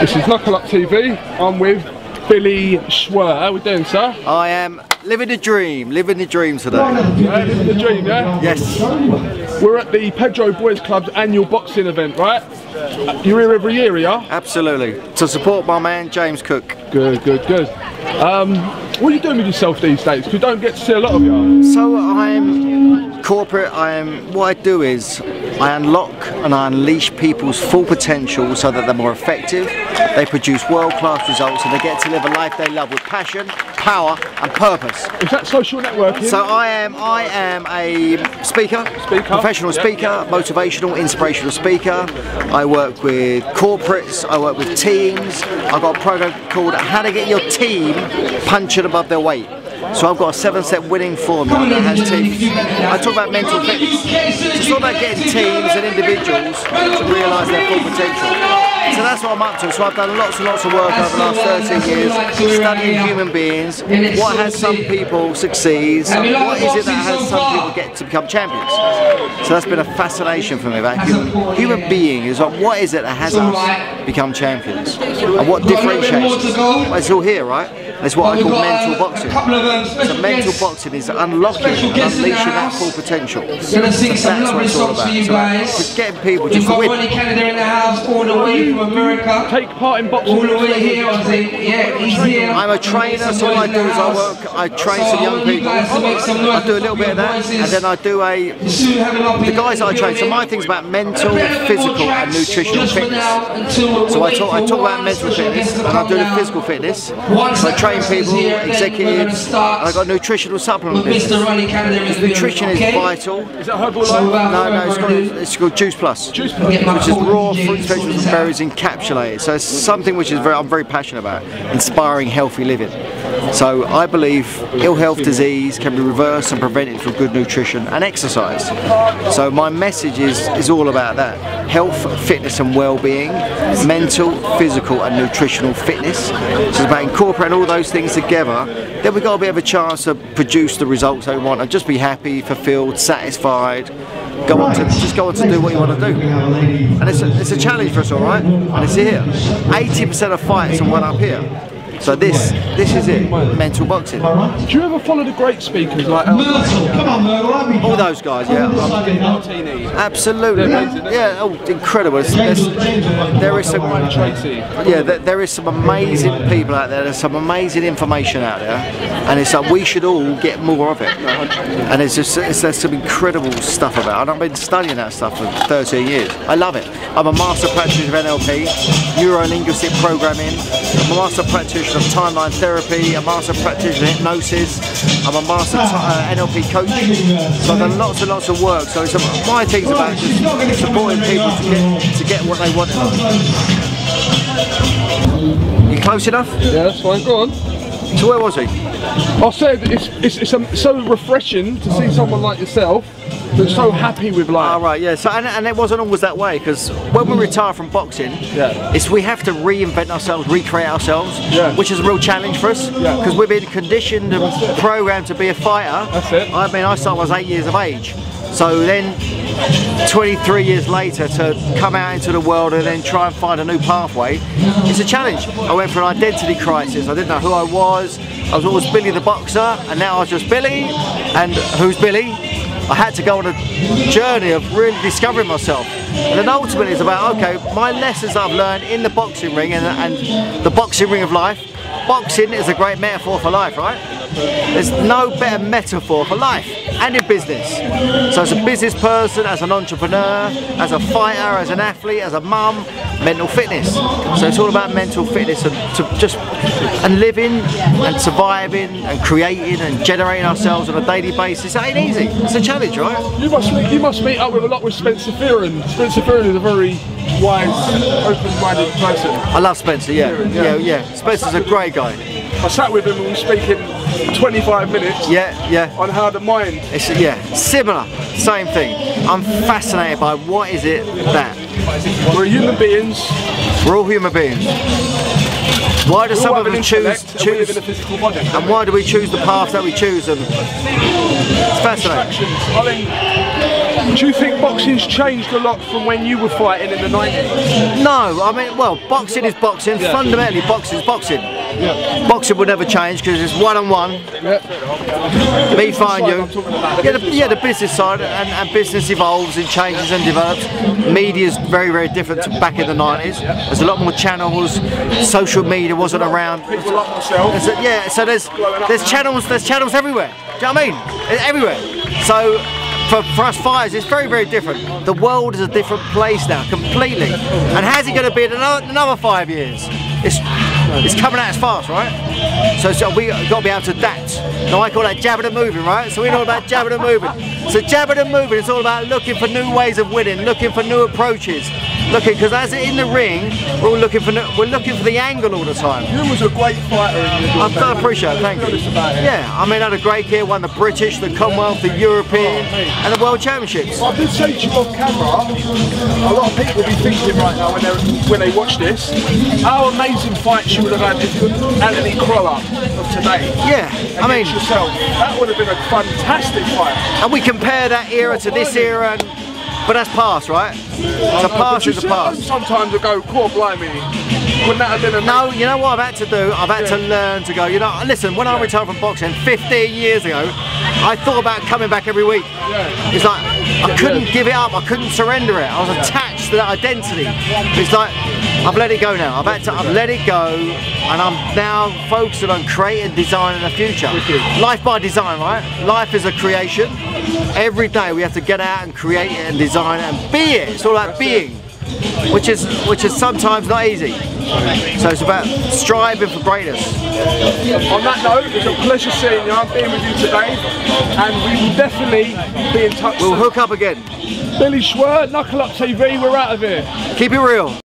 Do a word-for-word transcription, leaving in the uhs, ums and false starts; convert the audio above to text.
This is Knuckle Up T V. I'm with Billy Schwer. How we doing, sir? I am living the dream, living the dream today. Yeah, living the dream, yeah? Yes. We're at the Pedro Boys Club's annual boxing event, right? You're here every year, yeah? Absolutely. To support my man, James Cook. Good, good, good. Um, what are you doing with yourself these days? Because we don't get to see a lot of you. So I'm corporate. I am. What I do is I unlock and I unleash people's full potential so that they're more effective. They produce world-class results and they get to live a life they love with passion, power, and purpose. Is that social networking? So I am. I am a speaker, speaker. professional Yep, speaker, yep. motivational, inspirational speaker. I work with corporates. I work with teams. I've got a program called "How to Get Your Team Punching Above Their Weight." So I've got a seven-step winning formula that has teams. I talk about mental fitness. It's all about getting teams and individuals to realise their full potential. So that's what I'm up to. So I've done lots and lots of work over the last thirteen years, studying human beings, what has some people succeed, what is it that has some people get to become champions. So that's been a fascination for me about human, human being is like, what is it that has us become champions? And what differentiates us? Well, it's all here, right? It's what I call mental boxing. So mental boxing is unlocking and unleashing that full potential. So that's what it's all about. So just getting people just to win. Take part in boxing. All the way here, yeah, he's here. I'm a trainer, so what I do is I work, I train some young people. I do a little bit of that, and then I do a, the guys that I train, so my thing's about mental, physical and nutritional fitness. So I talk, I talk about mental fitness, and I do the physical fitness. So I train people, executives, and I've got nutritional supplement business. Because nutrition is vital. Is that Herbalife? No, no, it's called, it's called Juice Plus. Juice Plus. Which is raw fruits, vegetables and berries encapsulated. So it's something which is very, I'm very passionate about, inspiring healthy living. So I believe ill health disease can be reversed and prevented through good nutrition and exercise. So my message is, is all about that. Health, fitness and well-being, mental, physical and nutritional fitness. So it's about incorporating all those things together. Then we've got a bit of a chance to produce the results that we want and just be happy, fulfilled, satisfied. Go on to just go on to do what you want to do, and it's a, it's a challenge for us, all right. And it's here. eighty percent of fights are won up here. So this this is it. Mental boxing. Do you ever follow the great speakers like Al all those guys? Yeah. Absolutely. Yeah. Oh, incredible. It's, it's, there is some. Yeah. There, there is some amazing people out there. There's some amazing information out there, and it's like we should all get more of it. And it's just it's, there's some incredible stuff about it. And I've been studying that stuff for thirteen years. I love it. I'm a master practitioner of N L P, neuro-linguistic programming. I'm a master practitioner of timeline therapy, a master practitioner of hypnosis. I'm a master uh, N L P coach. So I've done lots and lots of work. So it's a, my thing's about just supporting people to get to get what they want in life. You close enough? Yeah, that's fine. Go on. So where was he? I said it's it's, it's um, so refreshing to see someone like yourself that's so happy with life. Oh, right, yeah. So and, and it wasn't always that way, because when we retire from boxing, yeah. it's we have to reinvent ourselves, recreate ourselves, yeah. which is a real challenge for us, because yeah. we've been conditioned and programmed to be a fighter. That's it. I mean, I started when I was eight years of age. So then, twenty-three years later, to come out into the world and then try and find a new pathway, it's a challenge. I went through an identity crisis. I didn't know who I was. I was always Billy the boxer, and now I was just Billy. And who's Billy? I had to go on a journey of really discovering myself. And then ultimately it's about, okay, my lessons I've learned in the boxing ring and, and the boxing ring of life. Boxing is a great metaphor for life, right? There's no better metaphor for life and in business. So as a business person, as an entrepreneur, as a fighter, as an athlete, as a mum, mental fitness. So it's all about mental fitness and to just and living and surviving and creating and generating ourselves on a daily basis. It ain't easy. It's a challenge, right? You must meet, you must meet up with a lot with Spencer Fearon. Spencer Fearon is a very wise, open-minded person. I love Spencer. Yeah, yeah, yeah. Spencer's a great guy. I sat with him and we were speaking twenty-five minutes. Yeah, yeah. On how the mind. It's yeah, similar, same thing. I'm fascinated by what is it that we're human beings. We're all human beings. Why do some of them choose choose and, physical body, and why do we choose the path that we choose? And it's fascinating. I think Do you think boxing's changed a lot from when you were fighting in the nineties? No, I mean, well, boxing is boxing. Yeah. Fundamentally, boxing is boxing. Yeah. Boxing will never change because it's one on one. Yeah. Me find you. I'm talking about the Yeah, the, business yeah, the side. business side, and, and business evolves and changes and develops. Media is very, very different to back in the nineties. There's a lot more channels. Social media wasn't around. People like myself. There's a- yeah, so there's there's channels, there's channels everywhere. Do you know what I mean? It's everywhere. So for, for us fighters, it's very, very different. The world is a different place now, completely. And how's it going to be in another, another five years? It's it's coming out as fast, right? So, so we got to be able to adapt. Now I call that jabbing and moving, right? So we know about jabbing and moving. So jabbing and moving is all about looking for new ways of winning, looking for new approaches. Looking, because as in the ring, we're all looking for we're looking for the angle all the time. You was a great fighter in your I, I appreciate it, thank you. Yeah, I mean, I had a great career, won the British, the Commonwealth, the European, and the World Championships. I did say to you off camera, a lot of people will be thinking right now when they when they watch this, how amazing fights you would have had if you Anthony Crolla of today. Yeah, I mean, Against yourself. That would have been a fantastic fight. and we compare that era to this era, and, but that's past, right? The past is the past. Sometimes I go, core blimey, wouldn't that have been a No, you know what I've had to do? I've had to learn to go, you know, listen, when I retired from boxing fifteen years ago, I thought about coming back every week. Yeah. It's like, I couldn't give it up, I couldn't surrender it. I was attached to that identity. It's like, I've let it go now. I've had to, I've let it go, and I'm now focusing on creating, designing the future. Life by design, right? Life is a creation. Every day we have to get out and create it and design it and be it. It's all about being, which is which is sometimes not easy. So it's about striving for greatness. On that note, it's a pleasure seeing you. I'm being with you today, and we will definitely be in touch We'll soon. hook up again. Billy Schwer, Knuckle Up T V, we're out of here. Keep it real.